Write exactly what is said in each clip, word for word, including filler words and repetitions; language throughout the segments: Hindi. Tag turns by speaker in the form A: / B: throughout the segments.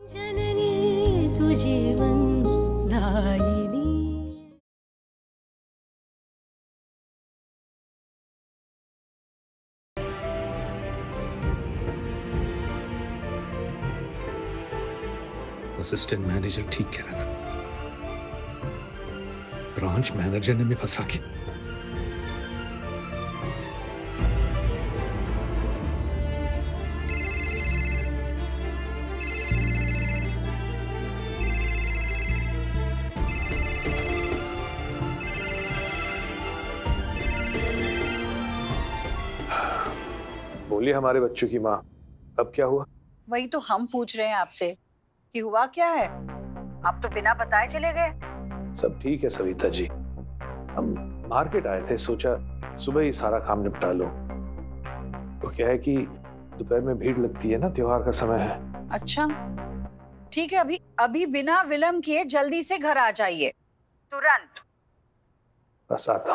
A: जननी तू जीवन दायिनी।
B: असिस्टेंट मैनेजर ठीक कह रहा था, ब्रांच मैनेजर ने मैं फंसा के।
C: बोलिए हमारे बच्चों की माँ, अब क्या हुआ?
D: वही तो हम पूछ रहे हैं आपसे कि हुआ क्या है। आप तो बिना बताए चले गए।
C: सब ठीक है सविता जी, हम मार्केट आए थे, सोचा सुबह ही सारा काम निपटा लो। तो क्या है कि दोपहर में भीड़ लगती है ना, त्योहार का समय है।
D: अच्छा ठीक है, अभी अभी बिना विलंब किए जल्दी से घर आ जाइए, तुरंत।
C: बस आता हूँ।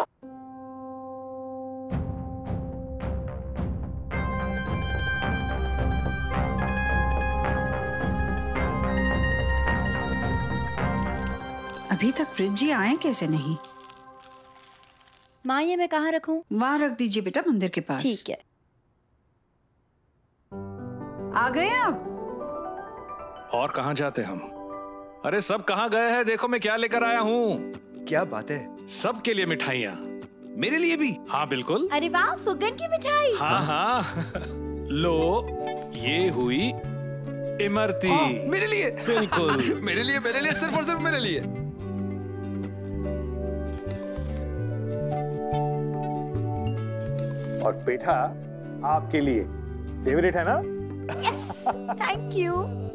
D: अभी तक फ्रिज जी आए कैसे नहीं?
A: माँ ये मैं कहाँ रखूं?
D: वहां रख दीजिए बेटा, मंदिर के पास।
A: ठीक है।
D: आ गए आप?
B: और कहाँ जाते हम? अरे सब कहाँ गए हैं? देखो मैं क्या लेकर आया हूँ।
E: क्या बात है?
B: सबके लिए मिठाइयाँ।
E: मेरे लिए भी?
B: हाँ बिल्कुल।
A: अरे वाह, फुग्गन की मिठाई।
B: हाँ हाँ लो, ये हुई इमरती।
E: हाँ, मेरे लिए?
B: बिल्कुल
E: मेरे लिए, मेरे लिए, सिर्फ और सिर्फ मेरे लिए।
C: और पेठा आपके लिए, फेवरेट है ना?
A: Yes, thank you.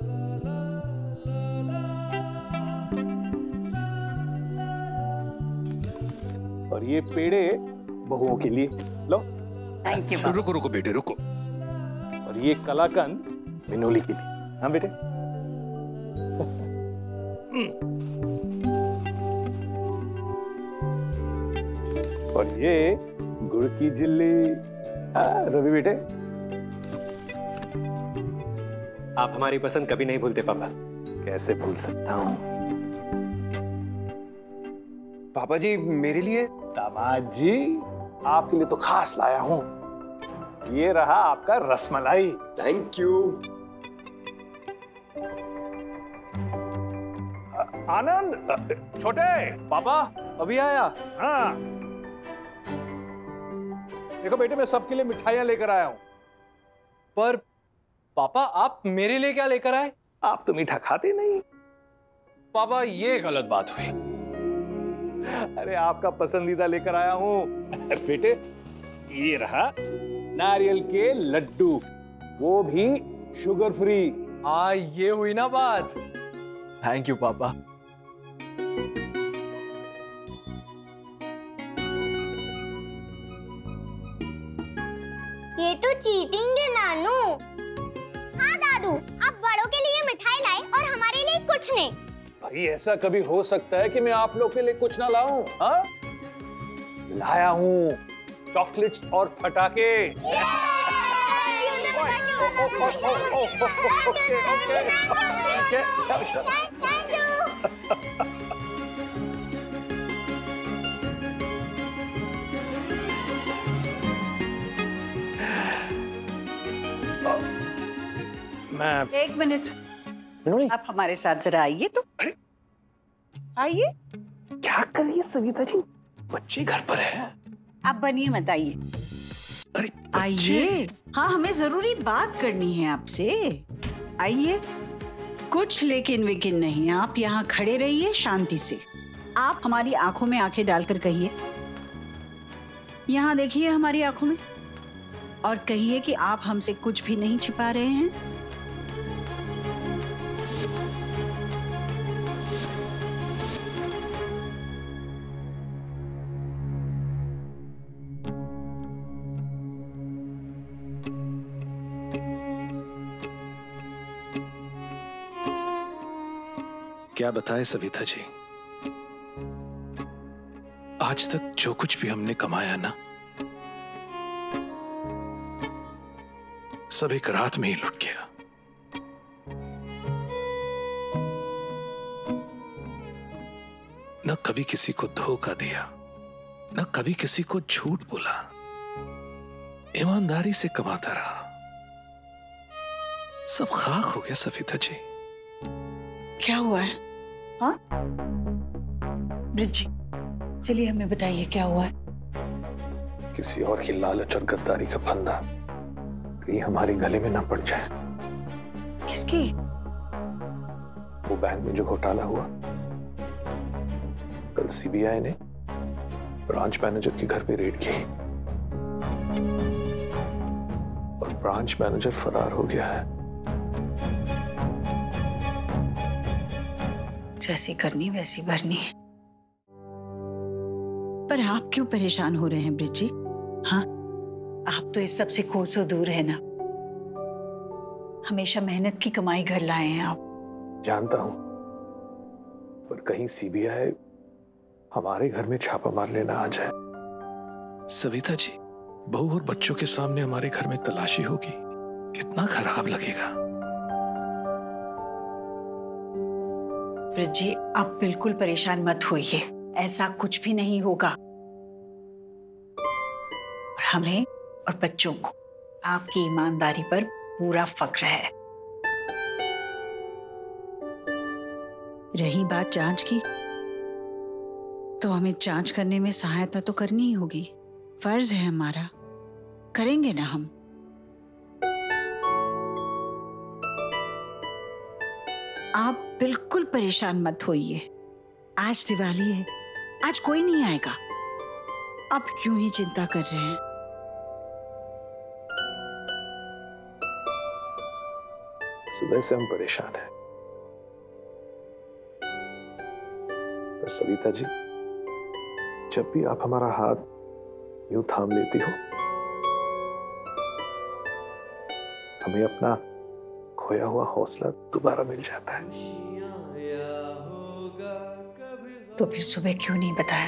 C: और ये पेड़े बहुओं के लिए, लो।
D: Thank you.
B: रुको रुको बेटे रुको।
C: और ये कलाकंद मिनोली के लिए। हाँ बेटे। और ये गुड़ की झिल्ली। हाँ रवि बेटे।
F: आप हमारी पसंद कभी नहीं भूलते पापा।
C: कैसे भूल सकता हूँ।
E: पापा जी मेरे लिए?
C: दामाद जी आपके लिए तो खास लाया हूँ। ये रहा आपका रसमलाई।
E: Thank you.
C: आनंद, छोटे पापा अभी आया। हाँ देखो बेटे, मैं सबके लिए मिठाइयां लेकर आया हूँ।
F: पर पापा आप मेरे लिए क्या लेकर आए?
C: आप तो मीठा खाते नहीं।
F: पापा ये गलत बात हुई।
C: अरे आपका पसंदीदा लेकर आया हूँ। बेटे ये रहा नारियल के लड्डू, वो भी शुगर फ्री।
F: हाँ ये हुई ना बात। थैंक यू पापा।
G: ये तो चीटिंग है नानू। हाँ दादू, आप बड़ों के लिए मिठाई लाए और हमारे लिए कुछ नहीं।
C: भाई ऐसा कभी हो सकता है कि मैं आप लोग के लिए कुछ ना लाऊं? हाँ लाया हूँ चॉकलेट्स और फटाके। मैं
D: एक मिनट, आप हमारे साथ जरा आइए तो। आइए।
C: क्या कर रही है सविता जी? बच्चे घर पर है।
D: आप बनिए मत, आइए।
B: अरे
D: आइए। हाँ हमें जरूरी बात करनी है आपसे। आइए। कुछ लेकिन विकिन नहीं, आप यहाँ खड़े रहिए शांति से। आप हमारी आंखों में आंखें डालकर कहिए, यहाँ देखिए हमारी आंखों में, और कहिए कि आप हमसे कुछ भी नहीं छिपा रहे हैं।
B: क्या बताए सविता जी, आज तक जो कुछ भी हमने कमाया ना, सब एक रात में ही लुट गया। न कभी किसी को धोखा दिया, न कभी किसी को झूठ बोला, ईमानदारी से कमाता रहा। सब खाक हो गया सविता जी।
D: क्या हुआ है? हाँ ब्रिज जी, चलिए हमें बताइए क्या हुआ है।
B: किसी और की लालच और गद्दारी का फंदा कहीं हमारे गले में ना पड़ जाए।
D: किसकी?
B: वो बैंक में जो घोटाला हुआ, कल सीबीआई ने ब्रांच मैनेजर के घर पे रेड की और ब्रांच मैनेजर फरार हो गया है।
D: जैसी करनी वैसी भरनी। पर आप क्यों परेशान हो रहे हैं ब्रिज जी? हाँ, आप तो इस सब से कोसों दूर है ना। हमेशा मेहनत की कमाई घर लाए हैं आप।
B: जानता हूं, पर कहीं सीबीआई हमारे घर में छापा मार लेना आ जाए। सविता जी, बहू और बच्चों के सामने हमारे घर में तलाशी होगी, कितना खराब लगेगा।
D: ब्रिज जी, आप बिल्कुल परेशान मत होइए, ऐसा कुछ भी नहीं होगा। और हमें और बच्चों को आपकी ईमानदारी पर पूरा फक्र है। रही बात जांच की, तो हमें जांच करने में सहायता तो करनी ही होगी, फर्ज है हमारा, करेंगे ना हम। आप बिल्कुल परेशान मत होइए, आज दिवाली है, आज कोई नहीं आएगा। आप यूं ही चिंता कर रहे हैं।
B: सुबह से हम परेशान हैं। पर सविता जी, जब भी आप हमारा हाथ यूं थाम लेती हो, हमें अपना खोया हुआ हौसला दोबारा मिल जाता है।
D: तो फिर सुबह क्यों नहीं बताया?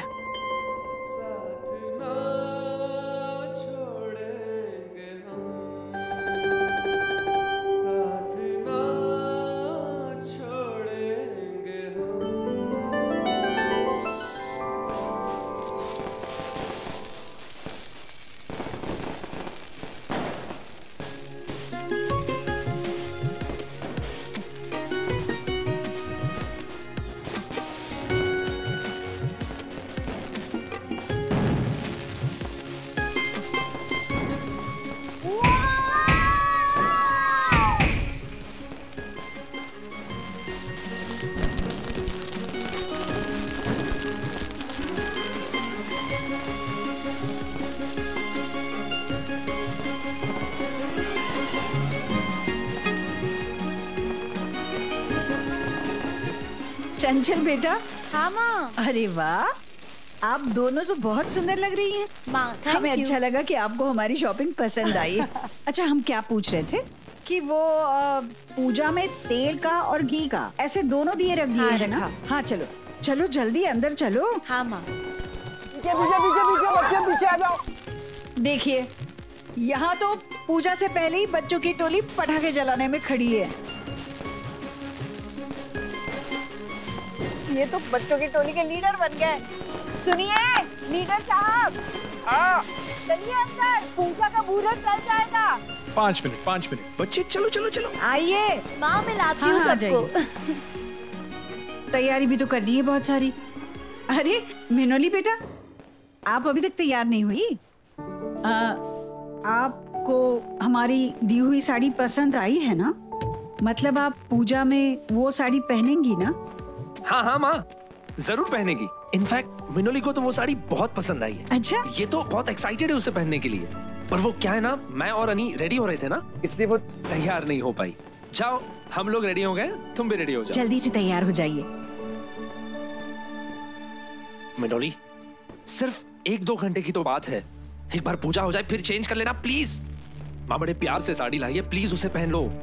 D: चंचल बेटा।
A: हाँ माँ।
D: अरे वाह, आप दोनों तो बहुत सुंदर लग रही हैं।
A: माँ,
D: हमें अच्छा लगा कि आपको हमारी शॉपिंग पसंद आई। अच्छा, हम क्या पूछ रहे थे कि वो आ, पूजा में तेल का और घी का ऐसे दोनों दिए रख दिए
A: हाँ,
D: है ना?
A: रखा।
D: हाँ चलो चलो जल्दी अंदर चलो।
A: हाँ माँ।
E: पीछे पीछे पीछे पीछे बच्चे पीछे आ जाओ।
D: देखिए, यहाँ तो पूजा से पहले ही बच्चों की टोली पटाखे जलाने में खड़ी है। ये तो बच्चों की टोली के लीडर बन गए। सुनिए लीडर साहब, चलिए अंदर, पूजा का मुहूर्त चल जाएगा।
B: पांच मिनट पांच मिनट बच्चे, चलो चलो चलो।
D: आइए।
A: माँ, मैं लाती
D: हाँ,
A: हूँ
D: हाँ,
A: सबको।
D: तैयारी भी तो करनी है बहुत सारी। अरे मिनोली बेटा, आप अभी तक तैयार नहीं हुई? आ, आपको हमारी दी हुई साड़ी पसंद आई है ना? मतलब आप पूजा में वो साड़ी पहनेंगी ना?
E: हाँ हाँ माँ, जरूर पहनेगी। इनफैक्ट मिनोली को तो वो साड़ी बहुत पसंद आई है।
D: अच्छा,
E: ये तो बहुत एक्साइटेड है उसे पहनने के लिए। पर वो क्या है ना, मैं और अनी रेडी हो रहे थे ना, इसलिए वो तैयार नहीं हो पाई। जाओ, हम लोग रेडी हो गए, तुम भी रेडी हो जाओ।
D: जल्दी से तैयार हो जाइए।
E: मिनोली, सिर्फ एक दो घंटे की तो बात है। एक बार पूजा हो जाए फिर चेंज कर लेना प्लीज। माँ बड़े प्यार से साड़ी लाई है, प्लीज उसे पहन लो।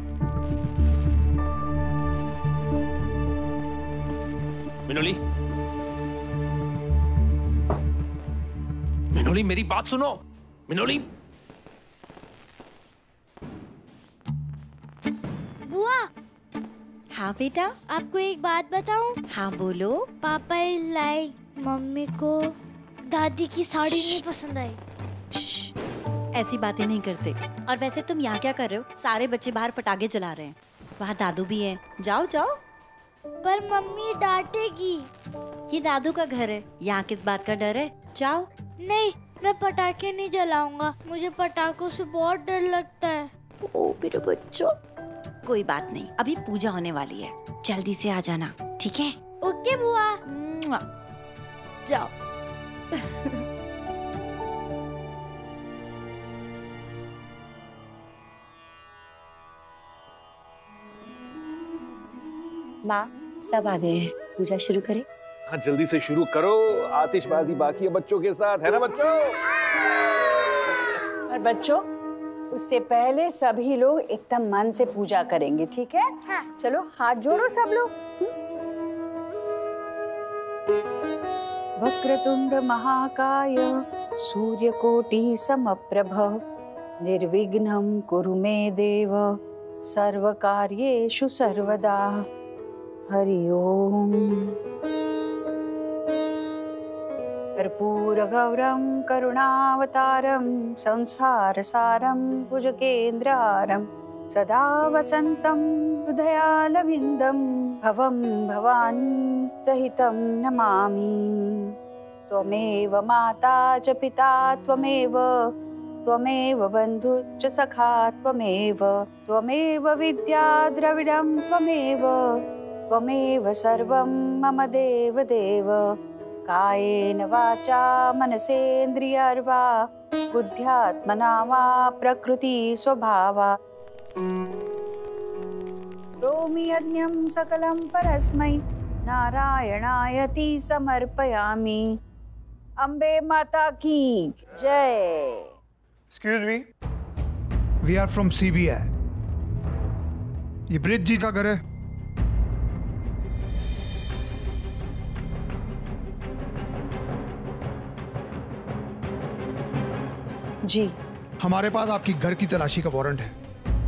E: मिनोली, मिनोली मेरी बात सुनो। मिनोली,
G: बुआ,
A: हाँ बेटा।
H: आपको एक बात बताऊं?
A: हाँ बोलो।
H: पापा इज लाइक मम्मी को दादी की साड़ी नहीं पसंद आई।
A: श्श, ऐसी बातें नहीं करते। और वैसे तुम यहाँ क्या कर रहे हो? सारे बच्चे बाहर पटाखे जला रहे हैं। वहाँ दादू भी है, जाओ जाओ।
H: पर मम्मी डांटेगी।
A: ये दादू का घर है, यहाँ किस बात का डर है? जाओ।
H: नहीं, मैं पटाखे नहीं जलाऊंगा, मुझे पटाखों से बहुत डर लगता है।
A: ओ मेरे बच्चों, कोई बात नहीं, अभी पूजा होने वाली है, जल्दी से आ जाना, ठीक है?
H: ओके बुआ।
A: मुआ। जाओ। माँ सब आ गए हैं, पूजा शुरू करें?
C: हाँ जल्दी से शुरू करो, आतिशबाजी बाकी है बच्चों के साथ, है ना बच्चों?
D: और बच्चों, उससे पहले सभी लोग एकदम मन से पूजा करेंगे, ठीक है?
H: हाँ।
D: चलो हाथ जोड़ो सब लोग। वक्रतुंड महाकाय सूर्यकोटि समप्रभ निर्विघ्नं कुरु मे देव सर्वकार्येषु सर्वदा। हरि ओम। कर्पूरगौरं करुणावतारं संसारसारं भुजगेन्द्रहारं सदा वसन्तं हृदयालविन्दं भवं भवानी सहितं नमामि। त्वमेव माता च पिता त्वमेव त्वमेव बन्धुश्च सखा त्वमेव त्वमेव विद्या द्रविडं त्वमेव त्वमेव सर्वं मम देव देव। कायेन वाचा मनसेन्द्रियर्वा बुद्ध्यात्मना वा प्रकृति स्वभावा। करोमि यज्ञं सकलं परस्मै नारायणायति समर्पयामि। अम्बे माता की जय।
I: Excuse me, we are from C B I. ये ब्रिज जी का घर है?
D: जी।
I: हमारे पास आपकी घर की तलाशी का वारंट है।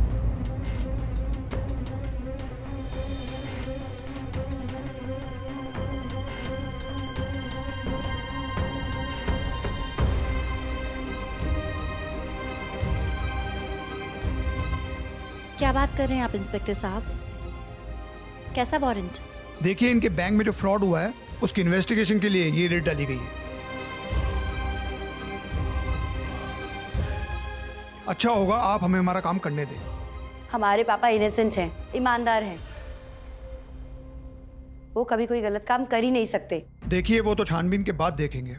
A: क्या बात कर रहे हैं आप इंस्पेक्टर साहब? कैसा वारंट?
I: देखिए, इनके बैंक में जो फ्रॉड हुआ है उसकी इन्वेस्टिगेशन के लिए ये रेड डाली गई है। अच्छा होगा आप हमें हमारा काम करने दें।
A: हमारे पापा इनोसेंट हैं, ईमानदार हैं, वो कभी कोई गलत काम कर ही नहीं सकते।
I: देखिए, वो तो छानबीन के बाद देखेंगे।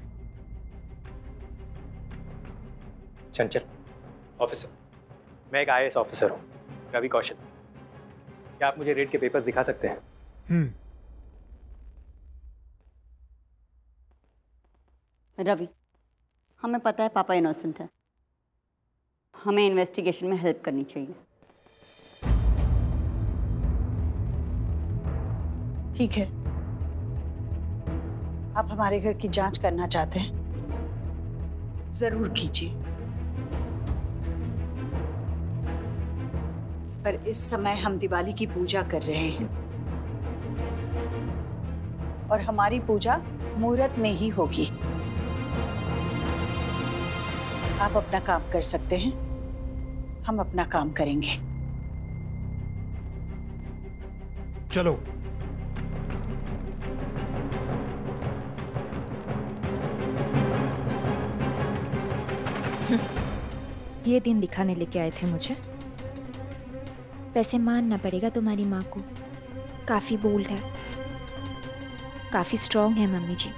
F: चंचल ऑफिसर, मैं एक आई ए एस ऑफिसर हूँ, रवि कौशल। क्या आप मुझे रेड के पेपर्स दिखा सकते हैं?
I: हम्म।
J: रवि, हमें पता है पापा इनोसेंट है, हमें इन्वेस्टिगेशन में हेल्प करनी चाहिए।
D: ठीक है, आप हमारे घर की जांच करना चाहते हैं, जरूर कीजिए, पर इस समय हम दिवाली की पूजा कर रहे हैं और हमारी पूजा मुहूर्त में ही होगी। आप अपना काम कर सकते हैं, हम अपना काम करेंगे।
I: चलो।
K: ये दिन दिखाने लेके आए थे मुझे। वैसे मानना पड़ेगा तुम्हारी माँ को, काफी बोल्ड है, काफी स्ट्रॉन्ग है मम्मी जी।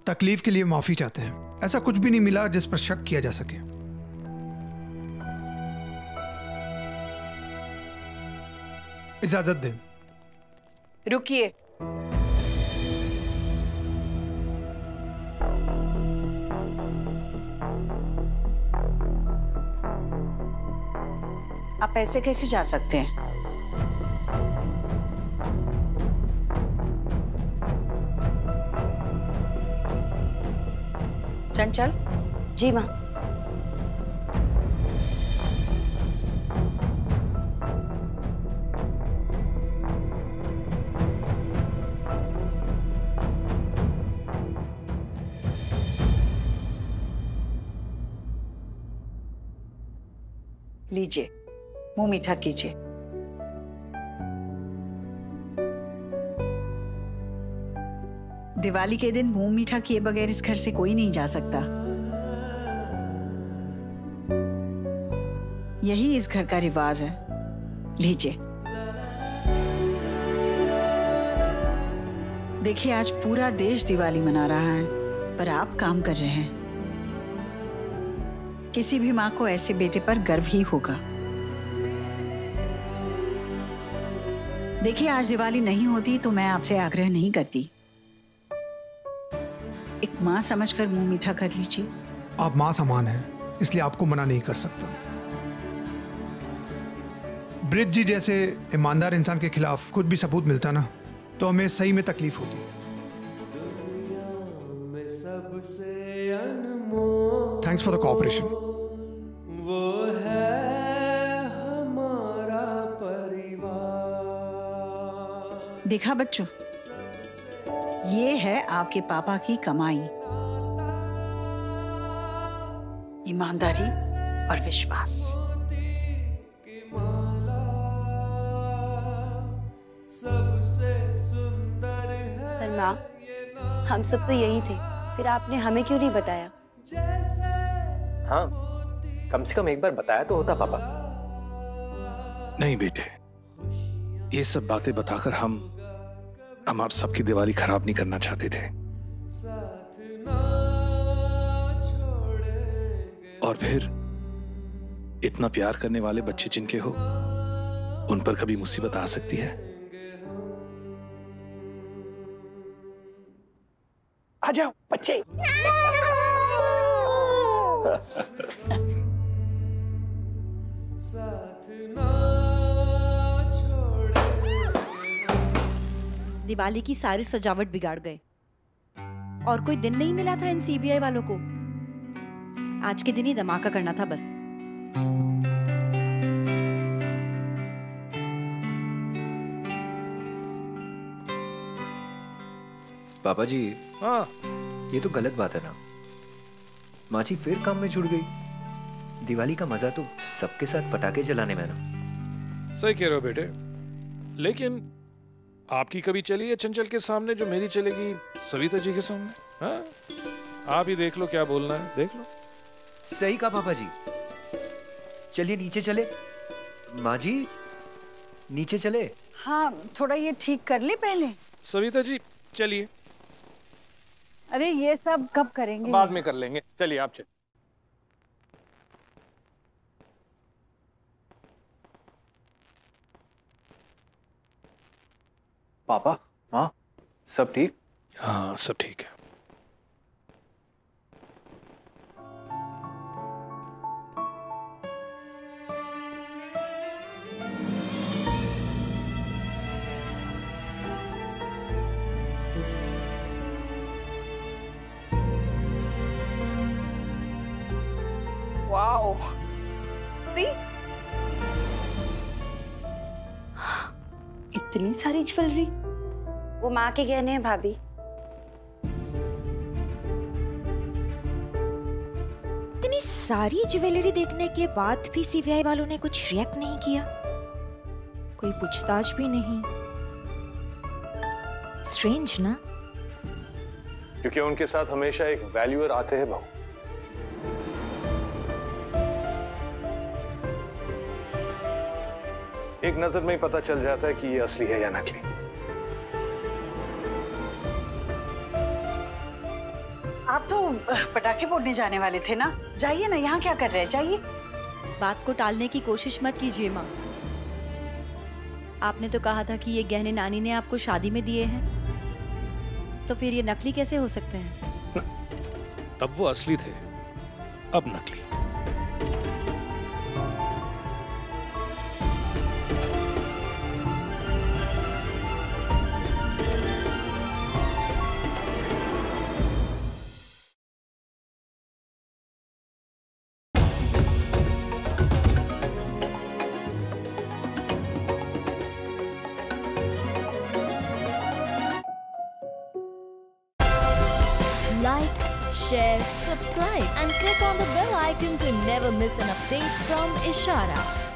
I: तकलीफ के लिए माफी चाहते हैं। ऐसा कुछ भी नहीं मिला जिस पर शक किया जा सके। इजाजत दें।
D: रुकिए। आप ऐसे कैसे जा सकते हैं? चंचल।
J: जी माँ।
D: लीजिए, मुंह मीठा कीजिए। दिवाली के दिन मुंह मीठा किए बगैर इस घर से कोई नहीं जा सकता। यही इस घर का रिवाज है। लीजिए। देखिए, आज पूरा देश दिवाली मना रहा है, पर आप काम कर रहे हैं। किसी भी माँ को ऐसे बेटे पर गर्व ही होगा। देखिए, आज दिवाली नहीं होती तो मैं आपसे आग्रह नहीं करती। एक माँ समझकर मुंह मीठा कर लीजिए।
I: आप माँ समान हैं, इसलिए आपको मना नहीं कर सकता। ब्रिज जी जैसे ईमानदार इंसान के खिलाफ कुछ भी सबूत मिलता ना, तो हमें सही में तकलीफ होती। Thanks for the cooperation.
L: वो है हमारा परिवार।
D: देखा बच्चों, ये है आपके पापा की कमाई, ईमानदारी और विश्वास।
L: सबसे सुंदर है।
J: पर माँ, हम सब तो यही थे, फिर आपने हमें क्यों नहीं बताया?
F: हाँ, कम से कम एक बार बताया तो होता पापा।
B: नहीं बेटे, ये सब बातें बताकर हम हम आप सबकी दिवाली खराब नहीं करना चाहते थे। और फिर इतना प्यार करने वाले बच्चे जिनके हो, उन पर कभी मुसीबत आ सकती है।
C: आ जाओ बच्चे।
A: दिवाली की सारी सजावट बिगाड़ गए। और कोई दिन नहीं मिला था इन सीबीआई वालों को। आज के दिन ही धमाका करना था बस।
F: पापा जी,
C: हाँ,
F: ये तो गलत बात है ना। माँ जी फिर काम में जुड़ गई। दिवाली का मजा तो सबके साथ पटाखे जलाने में ना।
B: सही कह रहे हो बेटे, लेकिन आपकी कभी चली है चंचल के सामने जो मेरी चलेगी सविता जी के सामने? हाँ, आप ही देख लो क्या बोलना है, देख लो।
F: सही कहा पापा जी। चलिए नीचे चले। माँ जी, नीचे चले।
D: हाँ, थोड़ा ये ठीक कर ले पहले।
B: सविता जी चलिए।
D: अरे ये सब कब करेंगे?
B: बाद में कर लेंगे, चलिए आप चलिए।
F: पापा, माँ, सब ठीक?
B: हाँ, सब ठीक है।
D: वाओ, सी, इतनी सारी ज्वेलरी।
J: वो माँ के गहने हैं भाभी।
K: इतनी सारी ज्वेलरी देखने के बाद भी सीबीआई वालों ने कुछ रिएक्ट नहीं किया, कोई पूछताछ भी नहीं। स्ट्रेंज ना?
B: क्योंकि उनके साथ हमेशा एक वैल्यूअर आते हैं बहू। एक नजर में ही पता चल जाता है कि ये असली है या नकली।
D: आप तो पटाखे फोड़ने जाने वाले थे ना, जाइए ना, यहाँ क्या कर रहे हैं, जाइए।
A: बात को टालने की कोशिश मत कीजिए माँ। आपने तो कहा था कि ये गहने नानी ने आपको शादी में दिए हैं, तो फिर ये नकली कैसे हो सकते हैं?
B: तब वो असली थे, अब नकली।
M: Like, share, subscribe and click on the bell icon to never miss an update from Ishara.